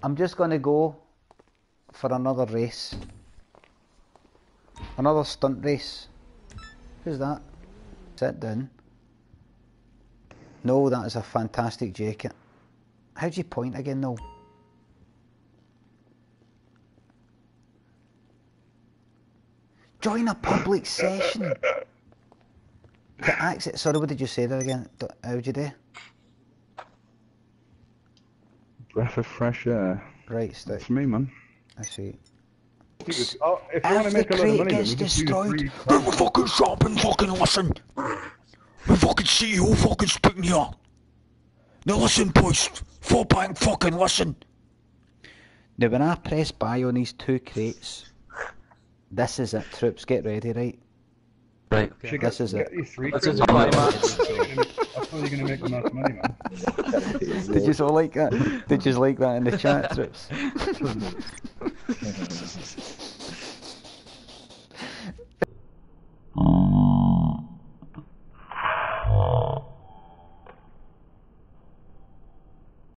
I'm just gonna go for another race. Another stunt race. Who's that? Sit down. No, that is a fantastic jacket. How do you point again, no? Join a public session. To access. Sorry, what did you say there again? How'd you do? Breath of fresh air. Right, stick. That's me, man. I see. If you want to make a lot of money, then we just destroyed, then we fucking shop and fucking listen. We fucking see you fucking speaking here. Now listen, boys. Full bang fucking listen. Now, when I press buy on these 2 crates, this is it, troops. Get ready, right? Right. Okay. This is it. This is my match. That's how you're gonna make the most money, man. Did you so like that? Did you like that in the chat, troops?